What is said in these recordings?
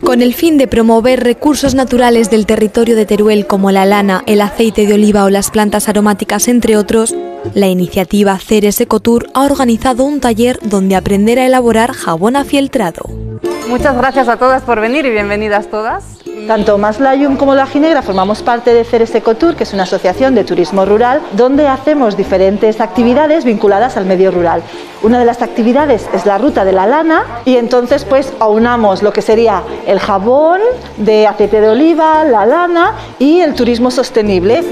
Con el fin de promover recursos naturales del territorio de Teruel como la lana, el aceite de oliva o las plantas aromáticas, entre otros, la iniciativa Ceres Ecotour ha organizado un taller donde aprender a elaborar jabón afieltrado. Muchas gracias a todas por venir y bienvenidas todas. Tanto Maslayum como La Ginegra formamos parte de Ceres Ecotour, que es una asociación de turismo rural, donde hacemos diferentes actividades vinculadas al medio rural. Una de las actividades es la ruta de la lana y entonces pues aunamos lo que sería el jabón de aceite de oliva, la lana y el turismo sostenible.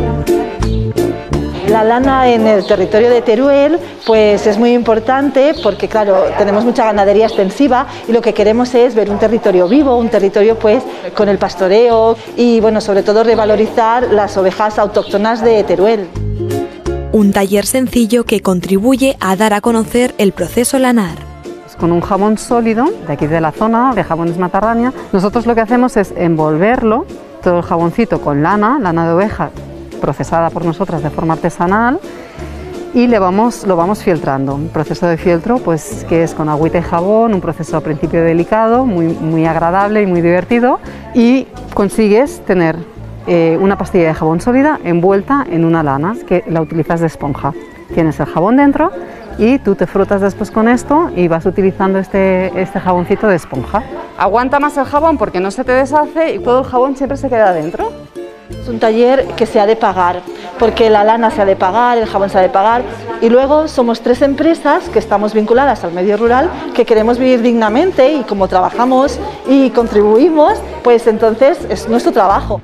La lana en el territorio de Teruel pues es muy importante porque claro, tenemos mucha ganadería extensiva y lo que queremos es ver un territorio vivo, un territorio pues con el pastoreo y bueno, sobre todo revalorizar las ovejas autóctonas de Teruel. Un taller sencillo que contribuye a dar a conocer el proceso lanar. Con un jabón sólido de aquí de la zona de Jabones Matarrania, nosotros lo que hacemos es envolverlo, todo el jaboncito con lana de oveja procesada por nosotras de forma artesanal y lo vamos filtrando. Un proceso de filtro pues que es con agüita y jabón, un proceso al principio delicado, muy agradable y muy divertido y consigues tener una pastilla de jabón sólida envuelta en una lana que la utilizas de esponja. Tienes el jabón dentro y tú te frotas después con esto y vas utilizando este jaboncito de esponja. Aguanta más el jabón porque no se te deshace y todo el jabón siempre se queda dentro. Es un taller que se ha de pagar, porque la lana se ha de pagar, el jabón se ha de pagar y luego somos 3 empresas que estamos vinculadas al medio rural que queremos vivir dignamente y como trabajamos y contribuimos, pues entonces es nuestro trabajo.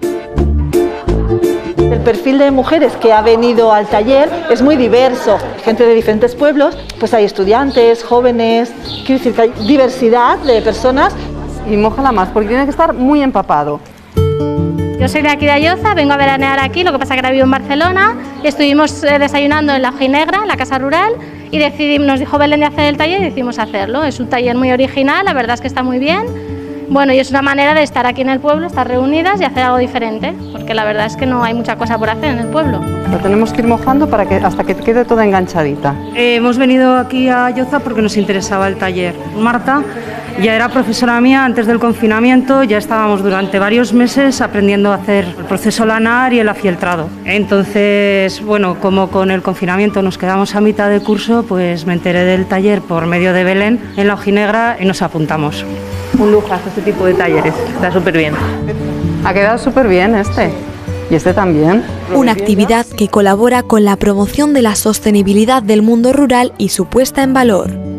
El perfil de mujeres que ha venido al taller es muy diverso, gente de diferentes pueblos, pues hay estudiantes, jóvenes, quiero decir que hay diversidad de personas. Y mójala más porque tiene que estar muy empapado. Yo soy de aquí de Ayoza, vengo a veranear aquí, lo que pasa que ahora vivo en Barcelona. Estuvimos desayunando en La Ginegra, en la casa rural, y nos dijo Belén de hacer el taller y decidimos hacerlo. Es un taller muy original, la verdad es que está muy bien. Bueno, y es una manera de estar aquí en el pueblo, estar reunidas y hacer algo diferente, porque la verdad es que no hay mucha cosa por hacer en el pueblo. Lo tenemos que ir mojando hasta que quede toda enganchadita. Hemos venido aquí a Ayoza porque nos interesaba el taller. Marta ya era profesora mía antes del confinamiento, ya estábamos durante varios meses aprendiendo a hacer el proceso lanar y el afieltrado. Entonces, bueno, como con el confinamiento nos quedamos a mitad de curso, pues me enteré del taller por medio de Belén en La Ginegra y nos apuntamos. Un lujazo este tipo de talleres, está súper bien. Ha quedado súper bien este. Y este también. Una actividad que colabora con la promoción de la sostenibilidad del mundo rural y su puesta en valor.